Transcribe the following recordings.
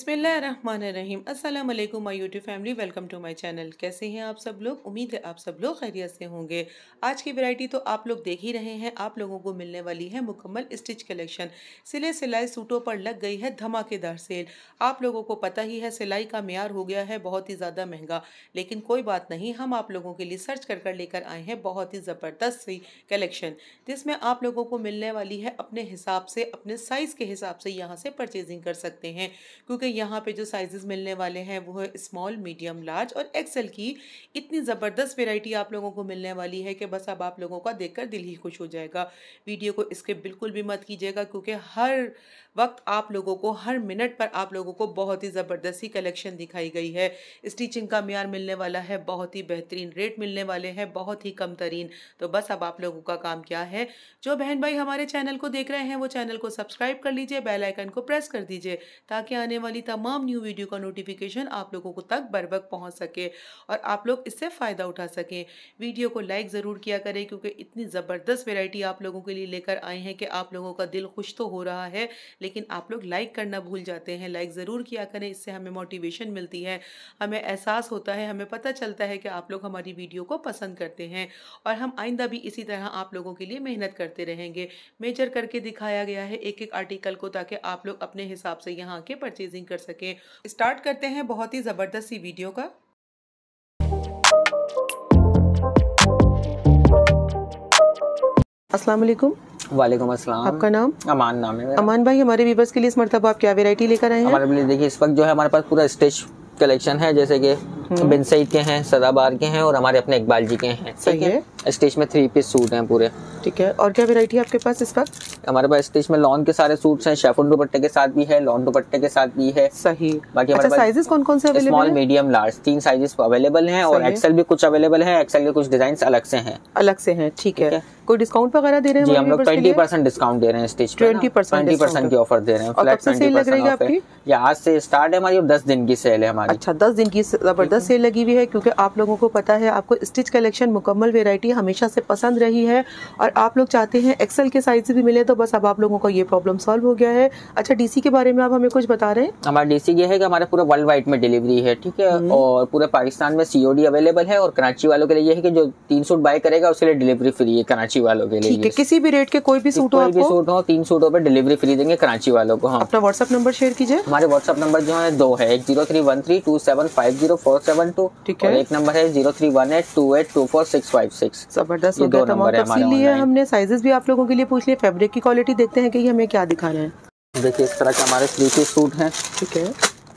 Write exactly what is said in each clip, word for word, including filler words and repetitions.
बिस्मिल्लाहिर्रहमानिर्रहीम अस्सलाम वालेकुम my YouTube family, welcome to my channel. कैसे हैं आप सब लोग? उम्मीद है आप सब लोग खैरियत से होंगे। आज की वैरायटी तो आप लोग देख ही रहे हैं, आप लोगों को मिलने वाली है मुकम्मल स्टिच कलेक्शन। सिले सिलाई सूटों पर लग गई है धमाकेदार सेल। आप लोगों को पता ही है सिलाई का मेयार हो गया है बहुत ही ज़्यादा महंगा, लेकिन कोई बात नहीं, हम आप लोगों के लिए सर्च कर कर लेकर आए हैं बहुत ही ज़बरदस्त सी कलेक्शन, जिसमें आप लोगों को मिलने वाली है अपने हिसाब से, अपने साइज़ के हिसाब से यहाँ से परचेजिंग कर सकते हैं। क्योंकि यहाँ पे जो साइजेस मिलने वाले हैं वो है स्मॉल, मीडियम, लार्ज और एक्सेल की। इतनी ज़बरदस्त वैरायटी आप लोगों को मिलने वाली है कि बस अब आप लोगों का देखकर दिल ही खुश हो जाएगा। वीडियो को स्किप बिल्कुल भी मत कीजिएगा, क्योंकि हर वक्त आप लोगों को, हर मिनट पर आप लोगों को बहुत ही ज़बरदस्ती कलेक्शन दिखाई गई है। स्टिचिंग का मेयार मिलने वाला है बहुत ही बेहतरीन, रेट मिलने वाले हैं बहुत ही कम तरीन। तो बस अब आप लोगों का काम क्या है, जो बहन भाई हमारे चैनल को देख रहे हैं वो चैनल को सब्सक्राइब कर लीजिए, बेल आइकन को प्रेस कर दीजिए, ताकि आने वाली तमाम न्यू वीडियो का नोटिफिकेशन आप लोगों को तक बर वक्त पहुंच सके और आप लोग इससे फ़ायदा उठा सकें। वीडियो को लाइक ज़रूर किया करें, क्योंकि इतनी ज़बरदस्त वैरायटी आप लोगों के लिए लेकर आए हैं कि आप लोगों का दिल खुश तो हो रहा है, लेकिन आप लोग लाइक करना भूल जाते हैं। लाइक ज़रूर किया करें, इससे हमें मोटिवेशन मिलती है, हमें एहसास होता है, हमें पता चलता है कि आप लोग हमारी वीडियो को पसंद करते हैं, और हम आइंदा भी इसी तरह आप लोगों के लिए मेहनत करते रहेंगे। मेजर करके दिखाया गया है एक एक आर्टिकल को, ताकि आप लोग अपने हिसाब से यहाँ आके परचेजिंग कर सकें। स्टार्ट करते हैं बहुत ही ज़बरदस्त सी वीडियो का। अस्सलाम वालेकुम। वालेकुम अस्सलाम। आपका नाम? अमान नाम है। अमान भाई, हमारे व्यूअर्स के लिए इस मरतबा आप क्या वैरायटी लेकर आए हैं? हमारे लिए देखिए, इस वक्त जो है हमारे पास पूरा स्टिच कलेक्शन है, जैसे कि बिन सईद के हैं, सदाबार के हैं और हमारे अपने इकबाल जी के हैं। सही है। स्टिच में थ्री पीस सूट हैं पूरे। ठीक है। और क्या वैरायटी है आपके पास इस वक्त? हमारे पास स्टिच में लॉन के सारे सूट्स हैं, शेफोन दुपट्टे के साथ भी है, लॉन दुपट्टे के साथ भी है। सही। बाकी अच्छा, साइजेस कौन कौन से अवेलेबल हैं? स्मॉल, मीडियम, लार्ज, तीन साइजेस अवेलेबल हैं, और एक्सेल भी कुछ अवेलेबल है। एक्सेल के कुछ डिजाइन अलग से हैं। अलग से हैं, ठीक है। कोई डिस्काउंट वगैरह दे रहे हैं? जी, हम लोग ट्वेंटी परसेंट डिस्काउंट दे रहे हैं स्टिच पे। ट्वेंटी परसेंट की ऑफर दे रहे हैं। फ्लैट ट्वेंटी परसेंट ऑफ है। ये आज से स्टार्ट है हमारी, और दस दिन की सेल है हमारी। अच्छा, दस दिन की जबरदस्त सेल लगी हुई है, क्योंकि आप लोगों को पता है आपको स्टिच कलेक्शन मुकम्मल वैरायटी हमेशा से पसंद रही है, और आप लोग चाहते हैं एक्सेल के साइज भी मिले, तो बस अब आप लोगों को ये प्रॉब्लम सॉल्व हो गया है। अच्छा, डीसी के बारे में आप हमें कुछ बता रहे हैं? हमारा डीसी ये है कि हमारे पूरे वर्ल्ड वाइड में डिलीवरी है, ठीक है, और पूरे पाकिस्तान में सीओडी अवेलेबल है। और कराची वालों के लिए ये है कि जो तीन सूट बाय करेगा उसके लिए डिलीवरी फ्री है कराची वालों के लिए। किसी भी रेट के कोई भी सूट हो, कोई भी सूट हो, तीन सूटों पे डिलीवरी फ्री देंगे कराची वालों को। हाँ, अपना व्हाट्सएप नंबर शेयर कीजिए। हमारे व्हाट्सएप नंबर जो है दो है, एक zero three one three two seven five zero four seven two, ठीक है, और एक नंबर है zero three one eight two eight two four six five six. जबरदस्त हो गया, तमाम तफसील ली है हमने, साइजेस भी आप लोगों के लिए पूछ लिए। फैब्रिक की क्वालिटी देखते हैं कि हमें क्या दिखा रहे हैं। देखिए, इस तरह के हमारे थ्री पीस सूट हैं। ठीक है,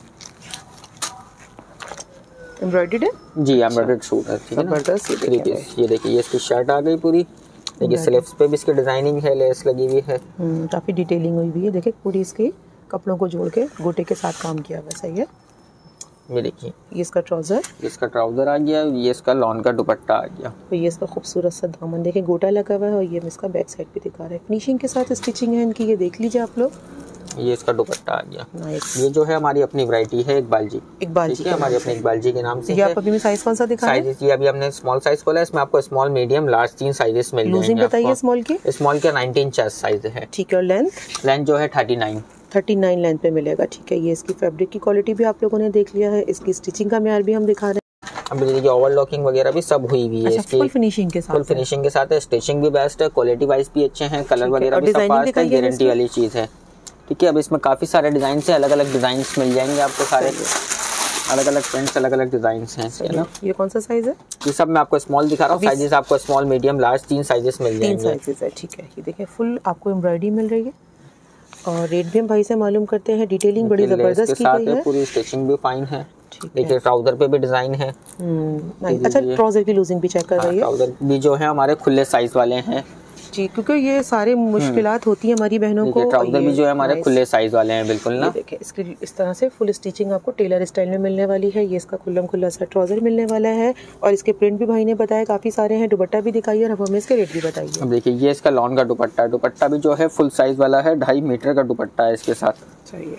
एम्ब्रॉयडर्ड है जी, एम्ब्रॉयडर्ड सूट है, ठीक है, जबरदस्त। Three piece. ये देखिए, ये इसकी शर्ट आ गई पूरी। देखिए, स्लीव्स पे भी इसकी डिजाइनिंग है, लेस लगी हुई है, काफी डिटेलिंग हुई हुई है। देखिए, पूरी इसकी कपड़ों को जोड़ के गोटे के साथ काम किया हुआ। सही है। ये देखिए, ये इसका ट्राउजर, इसका ट्राउजर आ गया, ये इसका लॉन का दुपट्टा आ गया, तो ये इसका खूबसूरत सा दामन देखिए गोटा लगा हुआ है, और ये इसका बैक साइड भी दिखा रहा है। फिनिशिंग के साथ स्टिचिंग है इनकी, ये देख लीजिए आप लोग। ये इसका दुपट्टा आ गया। नाइस। ये जो है हमारी अपनी वैरायटी है इकबाल जी। इकबाल जी, हमारे अपने इकबाल जी के नाम से। ये आप अभी में साइज कौन सा दिखा रहे हैं? साइज ये अभी हमने स्मॉल साइज खोला है, इसमें आपको स्मॉल, मीडियम, लार्ज तीन साइजेस मिल जाएंगे। लूजिंग बताइए स्मॉल की। स्मॉल के नाइनटीन चेस्ट साइज है, ठीक है, और लेंथ लेंथ जो है thirty nine thirty nine length पे मिलेगा। ठीक है, ये इसकी फैब्रिक की क्वालिटी भी आप लोगों ने देख लिया है, इसकी स्टिचिंग का मेयार भी हम दिखा रहे हैं। अब देखिए, ओवरलॉकिंग वगैरह भी सब हुई हुई है। अच्छा, इसकी फुल फिनिशिंग के साथ, फुल फिनिशिंग के साथ है। स्टिचिंग भी बेस्ट है, क्वालिटी वाइज भी अच्छे हैं, कलर वगैरह भी सब फास्ट है, गारंटी वाली चीज है। ठीक है, अब इसमें काफी सारे डिजाइन है, अलग अलग डिजाइन मिल जाएंगे आपको, सारे अलग अलग प्रिंट्स, अलग अलग डिजाइन हैं, है ना। ये कौन सा साइज है? ये सब मैं आपको स्मॉल दिखा रहा हूँ, साइजेस आपको स्मॉल, मीडियम, लार्ज तीन साइजेस मिल जाएंगे। तीन साइजेस है, ठीक है। ये देखिए, फुल आपको एम्ब्रॉयडरी मिल रही है, और रेट भी हम भाई से मालूम करते हैं। डिटेलिंग बड़ी जबरदस्त की गई है, पूरी स्टिचिंग भी फाइन है। देखिए, ट्राउजर पे भी डिजाइन है। अच्छा, ट्राउजर की लूजिंग भी चेक कर रही है। ट्राउजर भी जो है हमारे खुले साइज वाले हैं जी, क्योंकि ये सारे मुश्किलात होती है हमारी बहनों को। ट्राउजर भी जो है हमारे खुले साइज वाले हैं, बिल्कुल ना। देखिए, इसकी इस तरह से फुल स्टिचिंग आपको टेलर स्टाइल में मिलने वाली है। ये इसका खुल्लम खुल्ला सा ट्राउजर मिलने वाला है, और इसके प्रिंट भी भाई ने बताया काफी सारे हैं। दुपट्टा भी दिखाइए, और अब हमें इसके रेट भी बताइए। अब देखिए, ये इसका लॉन का दुपट्टा है, दुपट्टा भी जो है फुल साइज वाला है, ढाई मीटर का दुपट्टा है इसके साथ। चाहिए,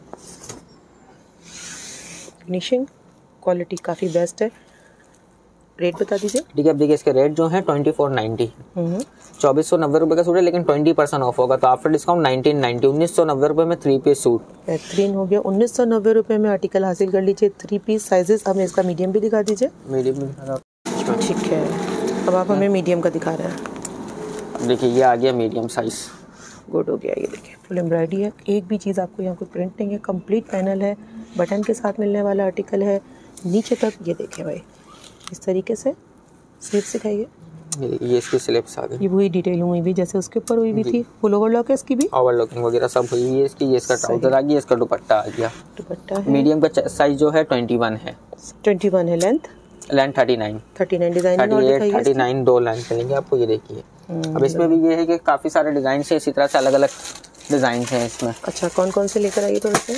फिनिशिंग क्वालिटी काफी बेस्ट है। रेट बता दीजिए। ठीक है, अब देखिए इसके रेट जो है ट्वेंटी फोर नाइन्टी, चौबीस सौ नब्बे रुपए का सूट है, लेकिन ट्वेंटी परसेंट ऑफ होगा तो आफ्टर डिस्काउंट नाइनटीन नाइन्टी, उन्नीस सौ नब्बे रुपए में थ्री पीस सूट। बेहतरीन हो गया, उन्नीस सौ नब्बे रुपये में आर्टिकल हासिल कर लीजिए। थ्री पीस साइजेस हमें इसका मीडियम भी दिखा दीजिए। मीडियम में ठीक है, अब आप हमें मीडियम का दिखा रहे हैं। अब देखिए ये आ गया मीडियम साइज। गुड हो गया, ये देखिए फुल एम्ब्रॉयडरी है, एक भी चीज़ आपको यहाँ कोई प्रिंट नहीं है, कंप्लीट पैनल है, बटन के साथ मिलने वाला आर्टिकल है नीचे तक। ये देखिए भाई इस तरीके से स्लिप्स दिखाइए, ये इसकी स्लिप्स आ गई, ये वही डिटेल हुई भी जैसे उसके ऊपर हुई भी थी। फुल ओवरलॉक है इसकी भी, ओवरलॉकिंग वगैरह सब हुई है इसकी। ये इसका ट्राउजर आ गया, इसका दुपट्टा आ गया। दुपट्टा है, मीडियम का साइज जो है ट्वेंटी वन है, ट्वेंटी वन है, length length thirty nine, thirty nine design और दिखाइए। थर्टी नाइन दो लाइन चलेंगे आपको। ये देखिए अब इसमें भी ये है कि काफ़ी सारे डिज़ाइन है, इसी तरह से अलग अलग डिज़ाइन हैं इसमें। अच्छा, कौन कौन से लेकर आइए थोड़े से।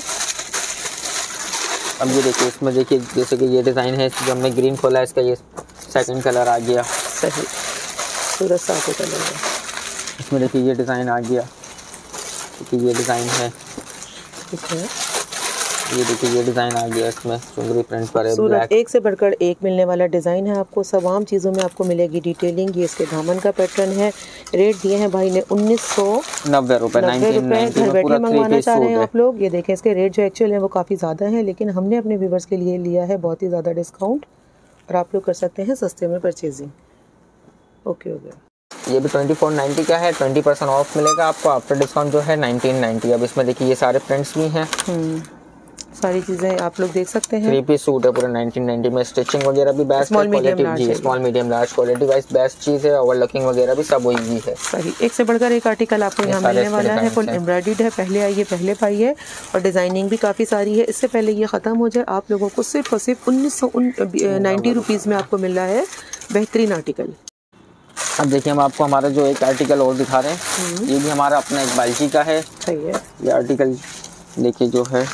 अब ये देखिए इसमें देखिए जैसे कि ये डिज़ाइन है, जो हमने ग्रीन खोला है, इसका ये सेकंड कलर आ गया। सही, सूरज साफ कलर है। इसमें देखिए ये डिज़ाइन आ गया, देखिए ये डिज़ाइन है। ठीक है, ये देखिए ये डिज़ाइन आ गया, इसमें चुंदरी प्रिंट पर है, ब्लैक। एक से बढ़कर एक मिलने वाला डिज़ाइन है आपको, तमाम चीज़ों में आपको मिलेगी डिटेलिंग। ये इसके दामन का पैटर्न है। रेट दिए हैं भाई ने उन्नीस सौ नब्बे रुपये, नब्बे रुपये। घर बैठे मंगवाना चाह रहे हैं आप लोग, ये देखें इसके रेट जो एक्चुअल है वो काफ़ी ज़्यादा है, लेकिन हमने अपने व्यूवर्स के लिए लिया है बहुत ही ज़्यादा डिस्काउंट, और आप लोग कर सकते हैं सस्ते में परचेजिंग। ओके हो गया। ये भी ट्वेंटी फोर नाइन्टी का है, ट्वेंटी परसेंट ऑफ मिलेगा आपको आफ्टर डिस्काउंट जो है नाइनटीन नाइन्टी। अब इसमें देखिए ये सारे प्रिंट्स भी हैं, सारी चीज़ें आप लोग देख सकते हैं। थ्री पीस सूट है पूरा नाइनटीन नाइन्टी में। स्टिचिंग वगैरह भी बेस्ट है, क्वालिटी जी small medium large quality wise best चीज़ है। ओवरलॉकिंग वगैरह भी सब वही है। सही, एक से बढ़कर एक आर्टिकल आपको यहाँ मिलने वाला है, फुल एम्ब्रॉयडर्ड है। पहले आइए पहले पाइए, और डिज़ाइनिंग भी काफ़ी सारी है। इससे पहले ये ख़त्म हो जाए, आप लोगों को सिर्फ और सिर्फ उन्नीस सौ नाइन्टी रुपीज़ में आपको मिल रहा है बेहतरीन आर्टिकल। अब देखिए हम आपको हमारा जो एक आर्टिकल और दिखा रहे हैं, ये भी हमारा अपना एक बाल्टी का है। सही है, ये आर्टिकल देखिए जो है,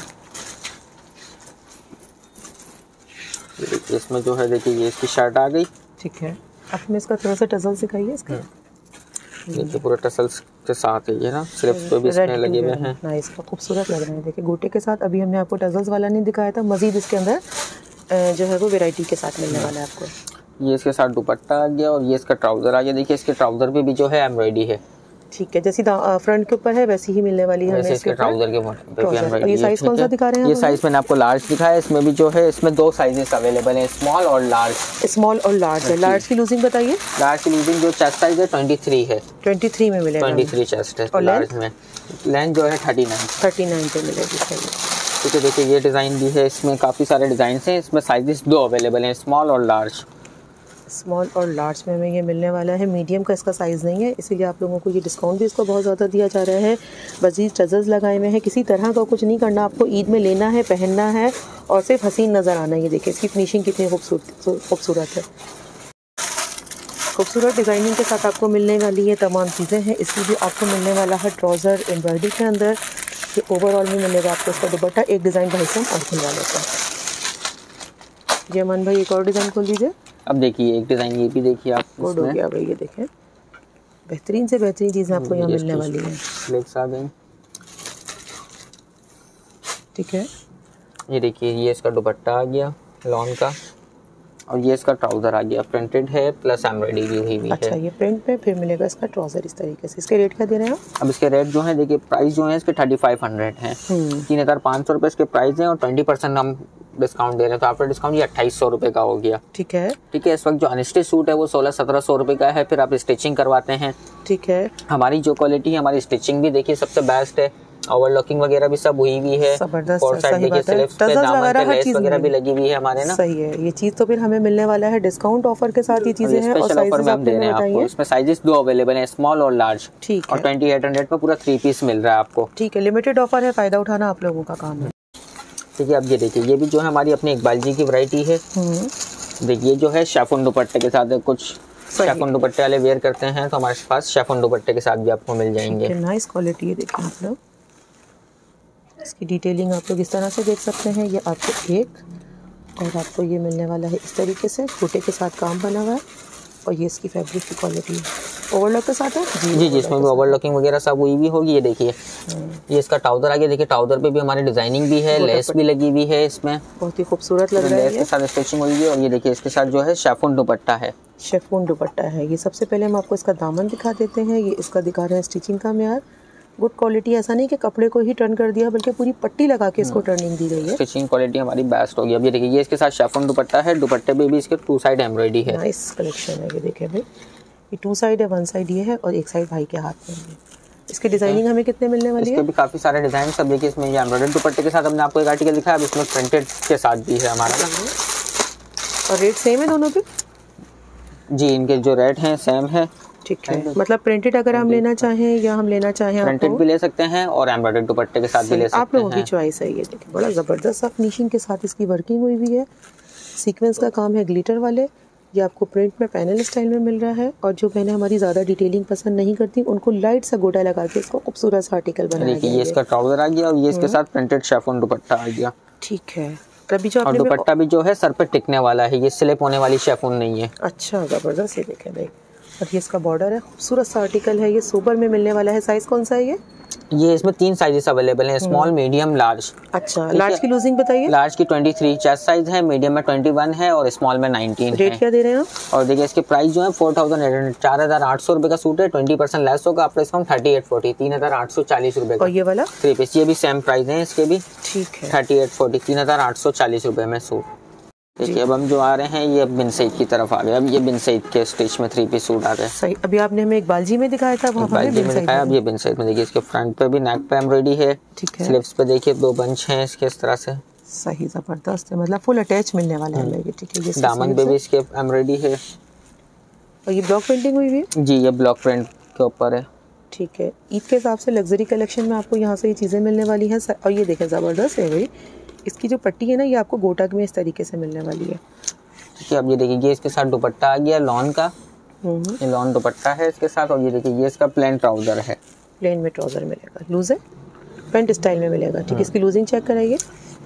देखिए इसमें जो है देखिए ये इसकी शर्ट आ गई। ठीक है, अब हमें इसका थोड़ा सा टसल सिखाइए इसका। देखिए पूरा टसल्स के साथ है ये ना, स्लिप्स पे भी इसमें लगे हुए हैं। ना इसका खूबसूरत लग रहा है, देखिए गोटे के साथ। अभी हमने आपको टसल्स वाला नहीं दिखाया था, मजीद इसके अंदर जो है वो वैरायटी के साथ मिलने वाला है आपको। ये इसके साथ दुपट्टा आ गया, और ये इसका ट्राउजर आ गया। देखिए इसके ट्राउजर पे भी जो है एम्ब्रॉयडरी है। ठीक है, जैसी फ्रंट के ऊपर है वैसी ही मिलने वाली है हमें इसके ट्राउजर के ऊपर। ये साइज कौन सा दिखा रहे हैं? ये साइज मैंने आपको लार्ज दिखाया। इसमें भी जो है इसमें दो साइजेस अवेलेबल हैं, स्मॉल और लार्ज। स्मॉल और लार्ज है। लार्ज की लूजिंग बताइए। लार्ज की लूजिंग जो चेस्ट साइज है ट्वेंटी थ्री है, ट्वेंटी थ्री में मिलेगा। ट्वेंटी थ्री चेस्ट है, और लार्ज में लेंथ जो है थर्टी नाइन थर्टी नाइन पे मिलेगी। सही, ठीक है। देखिए ये डिज़ाइन भी है, इसमें काफ़ी सारे डिज़ाइन हैं। इसमें साइजेस दो अवेलेबल हैं, स्मॉल और लार्ज। स्मॉल और लार्ज में हमें ये मिलने वाला है। मीडियम का इसका साइज़ नहीं है, इसीलिए आप लोगों को ये डिस्काउंट भी इसको बहुत ज़्यादा दिया जा रहा है। मज़ीद टज़ल्स लगाए हुए हैं, किसी तरह का कुछ नहीं करना आपको। ईद में लेना है, पहनना है, और सिर्फ हसीन नज़र आना है। ये देखिए इसकी फिनिशिंग कितनी खूबसूरत खूबसूरत है। खूबसूरत डिज़ाइनिंग के साथ आपको मिलने वाली ये तमाम चीज़ें हैं। इसकी भी आपको मिलने वाला है ट्राउज़र एम्ब्रॉयडरी के अंदर। ये ओवरऑल में मिलेगा आपको इसका दुपट्टा। एक डिज़ाइन भाई से और खुलवा लेते हैं। जी अमन भाई, एक और डिज़ाइन खोल दीजिए। अब देखिए एक डिज़ाइन ये भी देखिए आप, कोड हो गया भाई। ये देखें, बेहतरीन से बेहतरीन चीज़ें आपको यहाँ मिलने वाली हैं। स्लिप्स आ गई। ठीक है, ये देखिए ये इसका दुपट्टा आ गया लॉन का, और ये इसका ट्राउज़र आ गया। प्रिंटेड है प्लस एम्ब्रॉयडरी भी हुई हुई है। अच्छा, ये प्रिंट पे फिर मिलेगा इसका ट्राउज़र इस तरीके से। इसके रेट क्या दे रहे हैं आप? अब इसके रेट जो है देखिए, प्राइस जो है इसके थर्टी फाइव हंड्रेड है, तीन हज़ार पाँच सौ रुपये इसके प्राइस हैं, और ट्वेंटी परसेंट हम डिस्काउंट दे रहे हैं, तो आफ्टर डिस्काउंट ये अट्ठाईस सौ रुपये का हो गया। ठीक है, ठीक है। इस वक्त जो अनस्टिच सूट है वो सोलह सत्रह सौ रुपये का है, फिर आप स्टिचिंग करवाते हैं। ठीक है, हमारी जो क्वालिटी है, हमारी स्टिचिंग भी देखिए सबसे बेस्ट है, ओवरलॉकिंग वगैरह भी सब हुई हुई है। जबरदस्त, सही बात है। टजल्स वगैरह हर चीज वगैरह भी लगी हुई है हमारे ना। सही है, ये चीज तो फिर हमें मिलने वाला है डिस्काउंट ऑफर के साथ। ये चीजें हैं, और स्पेशल ऑफर में हम दे रहे हैं आपको। इसमें साइजेस दो अवेलेबल हैं, स्मॉल और लार्ज। ठीक है, और ट्वेंटी एट हंड्रेड में पूरा थ्री पीस मिल रहा है आपको। ठीक है, लिमिटेड ऑफर है, फायदा उठाना आप लोगों का काम है। ठीक है, अब ये देखिए ये भी जो है हमारी अपनी इकबाल जी की वैरायटी है। देखिए जो है शेफून दुपट्टे के साथ है, कुछ शेफून दुपट्टे वाले वेयर करते हैं तो हमारे पास शेफून दुपट्टे के साथ भी आपको मिल जाएंगे। नाइस क्वालिटी है, देखिए आप लोग इसकी डिटेलिंग आप लोग इस तरह से देख सकते हैं। ये आपको एक, और आपको ये मिलने वाला है इस तरीके से, छोटे के साथ काम बना हुआ है, और ये इसकी फैब्रिक की क्वालिटी है। ओवरलॉक के साथ है जी जी, जी इसमें भी ओवरलॉकिंग वगैरह सब हुई भी होगी। ये देखिए ये इसका ट्राउजर आ गया, देखिए ट्राउजर पे भी हमारी डिजाइनिंग भी है, लेस भी लगी हुई है, इसमें बहुत ही खूबसूरत लग रहा है, लेस के साथ स्टिचिंग हुई है। और ये देखिए इसके साथ जो है शिफॉन दुपट्टा है, शिफॉन दुपट्टा है। ये सबसे पहले हम आपको इसका दामन दिखा देते हैं। ये इसका दिखा रहे हैं स्टिचिंग का म्यार, गुड क्वालिटी। ऐसा नहीं कि कपड़े को ही टर्न कर दिया, बल्कि पूरी पट्टी लगा के इसको टर्निंग दी गई है। स्टिचिंग क्वालिटी हमारी बेस्ट होगी। अब ये देखिए ये इसके साथ शिफॉन दुपट्टा है, दुपट्टे पे भी इसके टू साइड एम्ब्रॉयडरी है। नाइस कलेक्शन है ये, देखिए भाई ये टू साइड है, वन साइड ये है और एक साइड भाई के हाथ में है। इसकी डिजाइनिंग हमें कितने मिलने वाली है? इसके भी काफी सारे डिजाइन सब देखिए इसमें। ये एम्ब्रॉयडरी दुपट्टे के साथ हमने आपको एक आर्टिकल दिखाया, अब इसमें प्रिंटेड के साथ भी है हमारा। और रेट सेम है दोनों पे? जी इनके जो रेट हैं सेम है। ठीक है, मतलब प्रिंटेड अगर हम लेना चाहें या हम लेना चाहें प्रिंटेड भी ले सकते हैं और एम्ब्रॉयडरी दुपट्टे के साथ भी ले सकते हैं, आप लोगों की चॉइस है। ये देखिए बड़ा ज़बरदस्त सा फिनिशिंग के साथ इसकी वर्किंग हुई हुई है। सीक्वेंस का काम है ग्लिटर वाले। ये आपको प्रिंट में पैनल स्टाइल में मिल रहा है। और जो बहनें हमारी ज़्यादा डिटेलिंग पसंद नहीं करती, उनको लाइट सा गोटा लगा के इसको खूबसूरत सा आर्टिकल बनाया गया है। देखिए ये इसका ट्राउजर आ गया और ये इसके साथ प्रिंटेड शिफॉन दुपट्टा आ गया। ठीक है, अभी जो और दुपट्टा भी जो है सर पे टिकने वाला है, ये स्लिप होने वाली शिफॉन नहीं है। अच्छा ज़बरदस्त, ये देखें भाई। और ये इसका बॉर्डर है, खूबसूरत सा आर्टिकल है। ये सोबर में मिलने वाला है। साइज कौन सा है ये? ये इसमें तीन साइजेस अवेलेबल हैं, स्मॉल मीडियम लार्ज। अच्छा, लार्ज की लूजिंग बताइए। लार्ज की तेईस चेस्ट साइज है, मीडियम में इक्कीस है और स्मॉल में उन्नीस रेट है। क्या दे रहे हैं आप? और देखिए इसके प्राइस जो है फोर थाउजेंड एट हंड्रेड चार हजार आठ सौ रुपए का सूट है, ट्वेंटी परसेंट लेस होगा आपका डिस्काउंट थर्टी एट फोर्टी तीन हजार आठ सौ चालीस रुपए का। और ये वाला थ्री पीस ये भी सेम प्राइस है इसके भी। ठीक है, थर्टी एट फोर्टी तीन हजार आठ सौ चालीस रुपए में सूट। देखिए अब हम जो आ रहे हैं ये बिन सईद की तरफ आ गए। अब ये बिन सईद के स्टिच में थ्री पीस सूट आ गए। सही, अभी आपने हमें एक बालजी में दिखाया था, वहाँ बालजी में दिखाया, अब ये बिन सईद में। देखिए इसके फ्रंट पे भी नेक पे एम्ब्रॉयडरी है, ठीक है। स्लीव्स पे देखिए दो बंच हैं इसके इस तरह से। सही ज़बरदस्त है, मतलब फुल अटैच मिलने वाला है ये। ठीक है, ये दामन पे भी इसके एम्ब्रॉयडरी है। और ये ब्लॉक प्रिंटिंग हुई हुई है? जी ये ब्लॉक प्रिंट के ऊपर है। ठीक है, ईद के हिसाब से लग्जरी कलेक्शन में आपको यहाँ से ये चीज़ें मिलने वाली हैं। और ये देखें ज़बरदस्त है भाई, इसकी जो पट्टी है ना ये आपको गोटा में इस तरीके से मिलने वाली है। ठीक है, अब ये देखिए ये इसके साथ दुपट्टा आ गया लॉन का, ये लॉन दुपट्टा है इसके साथ। और ये देखिए ये इसका प्लेन ट्राउजर है, प्लेन में ट्राउजर मिलेगा, लूज है, पेंट स्टाइल में मिलेगा। ठीक है, इसकी लूजिंग चेक कराइए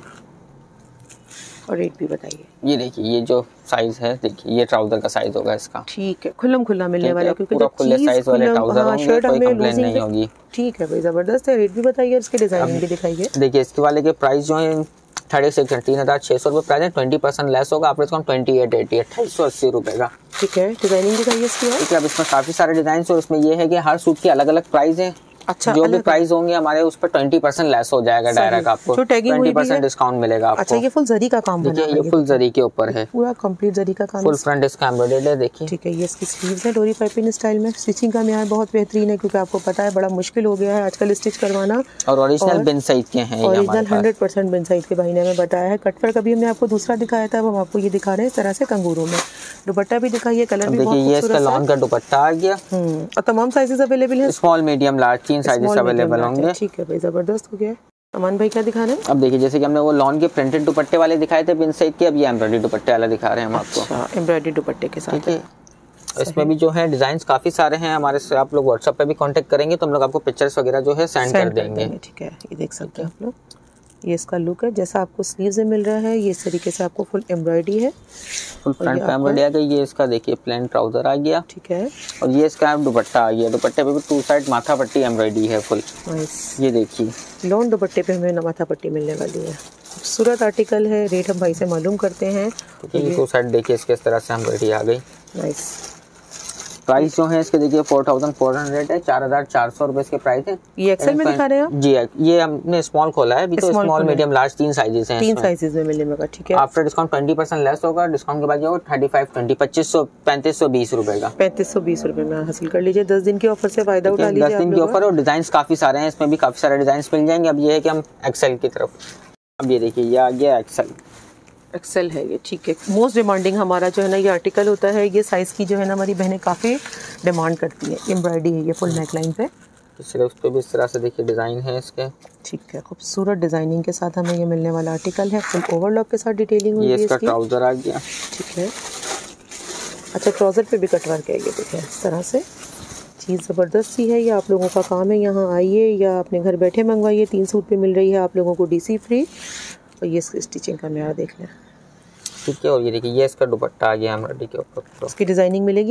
और रेट भी बताइए। ये देखिए ये जो साइज है, देखिए ये ट्राउजर का साइज होगा इसका। ठीक है, खुल्लम खुल्ला मिलने वाला है, क्योंकि पूरा खुले साइज वाले ट्राउजर होंगे, कोई कंप्लेन नहीं होगी। ठीक है भाई, ज़बरदस्त है। रेट भी बताइए और इसके डिजाइनिंग भी दिखाइए। देखिए इसके वाले के प्राइस जो है थर्टी सिक्स तीन हजार छह सौ रुपए प्राइस है, ट्वेंटी परसेंट लेस होगा आपको डिस्काउंट ट्वेंटी एट एटी अट्ठाईस सौ अस्सी रुपए का। ठीक है, डिजाइनिंग दिखाइए इसकी। ठीक है, अब इसमें काफी सारे डिजाइन और इसमें ये है कि हर सूट की अलग अलग प्राइस है। अच्छा, जो भी प्राइस होंगे हमारे उस पर ट्वेंटी परसेंट लेस हो जाएगा डायरेक्ट, आपको ट्वेंटी परसेंट डिस्काउंट मिलेगा आपको। अच्छा, ये फुल जरी का काम बना है, ये फुल जरी के ऊपर है, पूरा कंप्लीट जरी का काम, फुल फ्रंट इसका एम्ब्रॉयडर्ड है। देखिए ठीक है, ये इसकी स्लीव्स है डोरी पाइपिंग स्टाइल में। स्टिचिंग का म्यार बहुत बेहतरीन है, क्योंकि आपको पता है बड़ा मुश्किल हो गया है आजकल स्टिच करवाना। और ओरिजिनल बिन सईद के हैं, original hundred percent Bin Saeed के भाई ने हमें बताया है। कटवर्क अभी हमने आपको दूसरा दिखाया था, अब हम आपको ये दिखा रहे हैं इस तरह से कंगूरों में। दुपट्टा भी दिखाइए, कलर भी बहुत देखिए ये इसका लॉन का दुपट्टा आ गया। और तमाम साइजेस अवेलेबल हैं, स्मॉल मीडियम लार्ज तीन साइजेस अवेलेबल होंगे। ठीक है भाई, जबरदस्त हो गया। अमान भाई क्या दिखा रहे हैं? अब देखिए जैसे कि हमने वो लॉन के प्रिंटेड दुपट्टे वाले दिखाए थे बिन सईद के, अब ये एम्ब्रॉयडरी दुपट्टे वाला दिखा रहे हैं हम आपको। अच्छा, एम्ब्रॉयडरी दुपट्टे के साथ। ठीक है, इसमें भी जो है डिजाइन काफी सारे हैं हमारे से। आप लोग व्हाट्सएप पे भी कांटेक्ट करेंगे तो हम लोग आपको पिक्चर्स वगैरह जो है सेंड कर देंगे। ठीक है, ये देख सकते हैं आप लोग, ये इसका लुक है जैसा आपको स्लीव्स में मिल रहा है। ये इस तरीके से आपको फुल एम्ब्रॉयडरी है, फुल फ्रंट पे एम्ब्रॉयडरी आ गई। ये इसका देखिए प्लेन ट्राउजर आ गया। ठीक है, और ये इसका दुपट्टा आ गया। दुपट्टे पे भी टू साइड माथा पट्टी एम्ब्रॉयडरी है फुल। ये देखिए लॉन दुपट्टे पे हमें माथा पट्टी मिलने वाली है। खूबसूरत आर्टिकल है। रेट हम भाई से मालूम करते हैं। टू साइड देखिए इसके इस तरह से एम्ब्रॉयडरी आ गई। नाइस। प्राइस जो है इसके देखिए फोर थाउजेंड फोर हंड्रेड है, चार हजार चार सौ रुपए इसके प्राइस है। ये एक्सेल में दिखा रहे हैं आप? जी ये हमने स्मॉल खोला है अभी, तो स्मॉल मीडियम लार्ज तीन साइजेस हैं, तीन साइजेस में मिलेगा। ठीक है, after discount twenty percent less होगा। डिस्काउंट के बाद जो थर्टी फाइव ट्वेंटी पच्चीस सौ पैंतीस सौ बीस रुपए का पैंतीस सौ बीस रुपए में हासिल कर लीजिए। दस दिन की ऑफर से फायदा उठा लीजिए। दस दिन की ऑफर और डिजाइन काफी सारे हैं, इसमें भी काफी सारे डिजाइन मिल जाएंगे। अब ये है कि हम एक्सेल की तरफ, अब ये देखिए ये आ गया एक्सेल। एक्सेल है ये, ठीक है। मोस्ट डिमांडिंग हमारा जो है ना ये आर्टिकल होता है। ये साइज़ की जो है ना हमारी बहनें काफ़ी डिमांड करती है। एम्ब्रॉयडरी है ये फुल नेक लाइन पे, सिर्फ पे भी इस तरह से देखिए डिज़ाइन है इसके। ठीक है, खूबसूरत डिज़ाइनिंग के साथ हमें ये मिलने वाला आर्टिकल है। फुल ओवरलॉक के साथ डिटेलिंग हुई है। ये इसका ट्राउज़र आ गया। ठीक है, अच्छा ट्राउज़र पे भी कटवर्क है ये, देखिए इस तरह से चीज़ ज़बरदस्त सी है। ये आप लोगों का काम है, यहाँ आइए या अपने घर बैठे मंगवाइए। तीन सूट पे मिल रही है आप लोगों को डीसी फ्री। और ये इसकी स्टिचिंग का म्यार देख लें। ठीक है, और ये देखिए ये इसका दुपट्टा आ गया एम्ब्रॉयडरी के ऊपर। इसकी डिजाइनिंग मिलेगी हमें?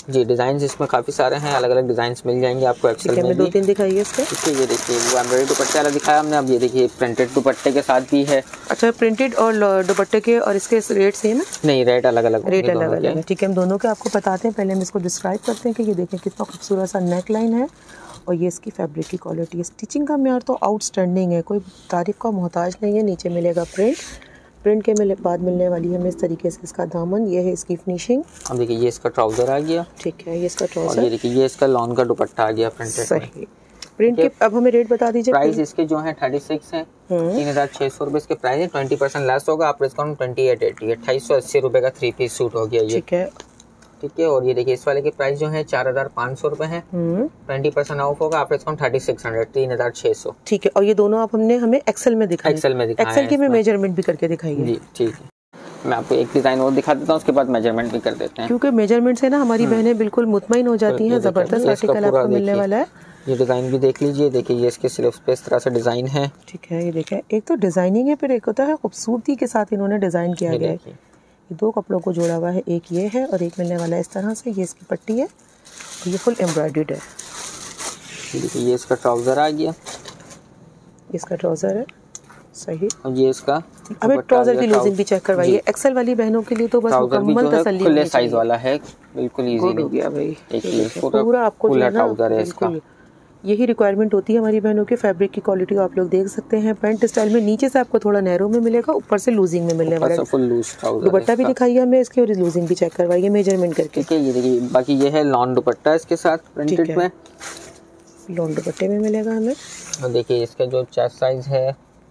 जी डिजाइन इसमें काफी सारे हैं, अलग अलग डिजाइन मिल जाएंगे आपको एक्सेल में दो तीन दिखाइए इसके। इसके ये देखिए वो एम्ब्रॉयडरी दुपट्टे वाला दिखाया हमने, अब ये देखिए प्रिंटेड दुपट्टे के साथ भी है। अच्छा प्रिंटेड और दुपट्टे के और इसके रेट सेम है? नहीं रेट अलग अलग रेट अलग अलग है। ठीक है हम दोनों के आपको बताते हैं, पहले हम इसको डिस्क्राइब करते हैं कि ये देखें कितना खूबसूरत सा नेक लाइन है और ये इसकी फैब्रिक की क्वालिटी है। स्टिचिंग का म्यार तो आउटस्टैंडिंग है, कोई तारीफ का मोहताज नहीं है। नीचे मिलेगा प्रिंट, प्रिंट के मिले बाद मिलने वाली है हमें इस तरीके से इसका दामन, ये है इसकी फिनिशिंग। अब देखिए ये इसका ट्राउजर आ गया। ठीक है ये इसका ट्राउजर, और ये देखिए ये इसका लॉन का दुपट्टा आ गया प्रिंटेड। सही प्रिंट के। अब हमें रेट बता दीजिए। प्राइस इसके जो है थर्टी सिक्स है, तीन हजार छह सौ रुपए इसके प्राइस है। ट्वेंटी परसेंट लेस होगा, आप डिस्काउंट ट्वेंटी एट एटी अट्ठाईस सौ अस्सी रुपए का थ्री पीस सूट हो गया ये। ठीक है ठीक है। और ये देखिए इस वाले के प्राइस जो है चार हजार पाँच सौ रुपए है, ट्वेंटी परसेंट ऑफ होगा, आप डिस्काउंट थर्टी सिक्स हंड्रेड तीन हजार छह सौ। ठीक है। और ये दोनों आप हमने हमें एक्सेल में दिखाई, एक्सेल में दिखाया, एक्सेल की में मेजरमेंट भी करके दिखाइए। जी ठीक है, मैं आपको एक डिजाइन और दिखा देता हूँ, उसके बाद मेजरमेंट भी कर देते हैं, क्योंकि मेजरमेंट से ना हमारी बहनें बिल्कुल मुतमईन हो जाती हैं। जबरदस्त आर्टिकल आपको मिलने वाला है। ये डिजाइन भी देख लीजिए, देखिए ये इसके स्लीव्स पे इस तरह से डिजाइन है। ठीक है ये देखें, एक तो डिजाइनिंग है, फिर एक होता है खूबसूरती के साथ इन्होंने डिजाइन किया गया है। ये दो कपड़ों को जोड़ा हुआ है, एक ये है और एक मिलने वाला है इस तरह से। ये इसकी पट्टी है और ये फुल एम्ब्रॉयडर्ड है। देखिए ये इसका ट्राउजर आ गया, इसका ट्राउजर है सही। और ये इसका अब ट्राउजर की लूजिंग भी चेक करवाइए। एक्सेल वाली बहनों के लिए तो बस मुकम्मल तसल्ली, खुले साइज वाला है, बिल्कुल इजी हो गया भाई। पूरा, पूरा आपको खुला ट्राउजर है इसका। यही रिक्वायरमेंट होती है हमारी बहनों के। फैब्रिक की क्वालिटी आप लोग देख सकते हैं। पैंट स्टाइल में नीचे से आपको थोड़ा नैरो में मिलेगा, ऊपर से लूजिंग में मिलने वाला है। Full loose trouser. दुपट्टा भी दिखाइए हमें इसकी और लूजिंग भी चेक करवाइए मेजरमेंट करके। ठीक है ये देखिए, बाकी ये है लॉन दुपट्टा इसके साथ प्रिंटेड में, लॉन दुपट्टे में मिलेगा हमें। और देखिए इसका जो चेस्ट साइज है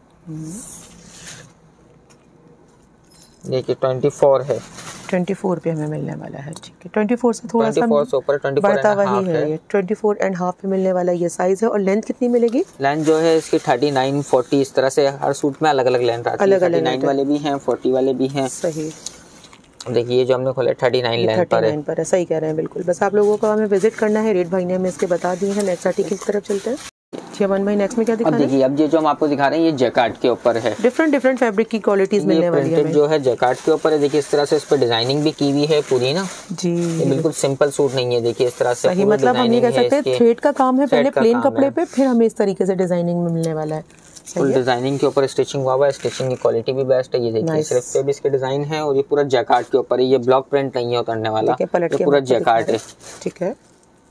देखिए ट्वेंटी फोर है, ट्वेंटी फोर पे हमें मिलने वाला है। ठीक है ट्वेंटी फोर से थोड़ा सा ऊपर बढ़ता वही है, ये ट्वेंटी फोर एंड हाफ पे मिलने वाला ये साइज है। और लेंथ कितनी मिलेगी? लेंथ जो है इसकी थर्टी नाइन फोर्टी इस तरह से हर सूट में अलग अलग लेंथ आती है। थर्टी नाइन वाले भी हैं, फोर्टी वाले भी हैं। सही। देखिए ये जो हमने खोला थर्टी नाइन लेंथ पर है। पर है, सही कह रहे हैं बिल्कुल। बस आप लोगों को हमें विजिट करना है। रेट भाई ने हमें इसके बता दिए हैं। नेक्स्ट आर्टिकल की तरफ चलते हैं। शिवान भाई नेक्स्ट में क्या दिखा रहे हैं? देखिए अब ये जो हम आपको दिखा रहे हैं ये जैकार्ड के ऊपर है। डिफरेंट डिफरेंट फैब्रिक की क्वालिटीज मिलने वाली है जो है जैकार्ड के ऊपर है। देखिए इस तरह से इस पे डिजाइनिंग भी की हुई है पूरी ना जी, ये बिल्कुल सिंपल सूट नहीं है। देखिए इस तरह से सही, मतलब हम ये कह सकते हैं थ्रेड का काम है पहले प्लेन कपड़े पे, फिर हमें इस तरीके से डिजाइनिंग में मिलने वाला है। फुल डिजाइनिंग के ऊपर स्टिचिंग हुआ है, स्टिचिंग की क्वालिटी भी बेस्ट है। ये देखिए सिर्फ पे भी इसके डिजाइन है और ये पूरा जैकार्ड के ऊपर है। ये ब्लॉक प्रिंट नहीं है उतरने वाला, ये पूरा जैकार्ड है। ठीक है।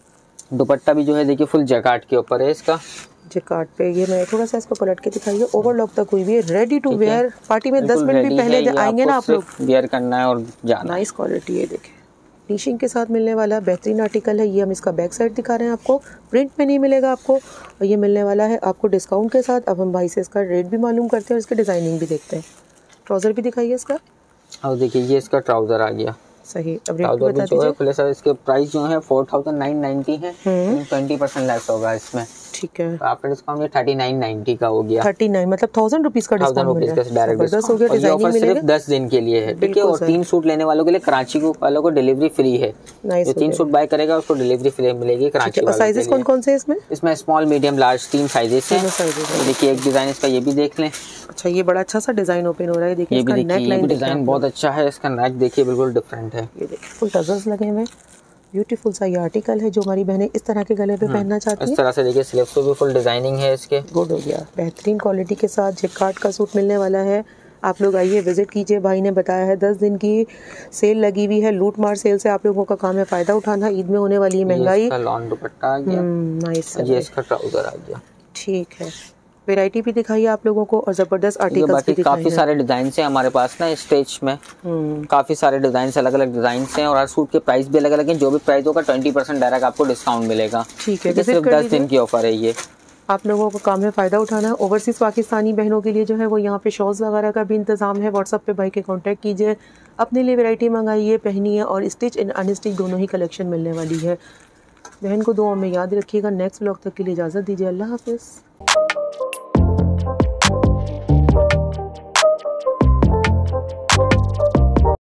दुपट्टा भी जो है देखिए फुल जैकार्ड के ऊपर है इसका। जैकार्ड पे ये मैं थोड़ा सा इसको पलट के दिखाइए। ओवरलॉक तक हुई भी है, रेडी टू वेयर। पार्टी में दस मिनट भी पहले आएंगे ना आप लोग, वेयर करना है और जाना। नाइस क्वालिटी है, देखें फिनिशिंग के साथ मिलने वाला बेहतरीन आर्टिकल है। ये हम इसका बैक साइड दिखा रहे हैं आपको, प्रिंट में नहीं मिलेगा आपको, और ये मिलने वाला है आपको डिस्काउंट के साथ। अब हम भाई से इसका रेट भी मालूम करते हैं और इसकी डिजाइनिंग भी देखते हैं। ट्राउजर भी दिखाइए इसका। और देखिए ये इसका ट्राउजर आ गया सही। अब रेट बता दीजिए। खुले सर इसके प्राइस जो है फोर थाउजेंड नाइन नाइन्टी है, ट्वेंटी परसेंट लेस होगा इसमें। ठीक है। तो आपका डिस्काउंट ये थर्टी नाइन नाइन्टी का हो गया। थर्टी नाइन मतलब थाउजेंड रुपीज का डिस्काउंट मिल रहा है। डायरेक्ट डिस्काउंट हो गया। डिजाइनिंग मिलेगा सिर्फ दस दिन के लिए है। ठीक है। और तीन सूट लेने वालों के लिए कराची को वालों को डिलीवरी फ्री है। जो तीन सूट बाय करेगा उसको डिलीवरी फ्री मिलेगी कराची वालों के लिए। साइजेस कौन कौन से इसमें? इसमें स्मॉल मीडियम लार्ज तीन साइजेस हैं। देखिए एक डिजाइन इसका ये भी देख लें। अच्छा ये बड़ा अच्छा सा डिजाइन ओपन हो रहा है। देखिए इसका नेक लाइन डिजाइन बहुत अच्छा है। इसका नेक देखिए बिल्कुल डिफरेंट है। ये देखिए फुल टजल्स लगे हुए, ब्यूटीफुल सा ये आर्टिकल है जो हमारी बहनें इस तरह के गले पे पहनना चाहती हैं। इस तरह से देखिए स्लीव्स पे भी फुल डिजाइनिंग है इसके। गुड हो गया, बेहतरीन क्वालिटी के साथ जैकार्ड का सूट मिलने वाला है। आप लोग आइए विजिट कीजिए। भाई ने बताया है दस दिन की सेल लगी हुई है, लूट मार सेल से आप लोगों का काम है फायदा उठाना। ईद में होने वाली है महंगाई। इसका लॉन दुपट्टा आ गया, नाइस। ये इसका ट्राउजर आ गया। ठीक है। वैरायटी भी दिखाइए आप लोगों को और जबरदस्त आर्टिकल्स भी दिखाइए। काफी सारे डिजाइन हैं हमारे पास ना स्टेज में, काफी सारे डिजाइन अलग अलग डिजाइन हैं और हर सूट के प्राइस भी अलग अलग हैं। जो भी प्राइस होगा ट्वेंटी परसेंट डायरेक्ट आपको डिस्काउंट मिलेगा। ठीक है। सिर्फ दस दिन की ऑफर है ये। आप लोगों को काम है फ़ायदा उठाना है। ओवरसीज़ पाकिस्तानी बहनों के लिए जो है वो यहाँ पे शॉल्स वगैरह का भी इंतज़ाम है। व्हाट्सअप पे भाई के कांटेक्ट कीजिए, अपने लिए वैरायटी मंगाइए, पहनिए। और स्टिच एंड अनस्टिच दोनों ही कलेक्शन मिलने वाली है। बहन को दुआ में याद रखिएगा। नेक्स्ट व्लॉग तक के लिए इजाज़त दीजिए। अल्लाह हाफिज़।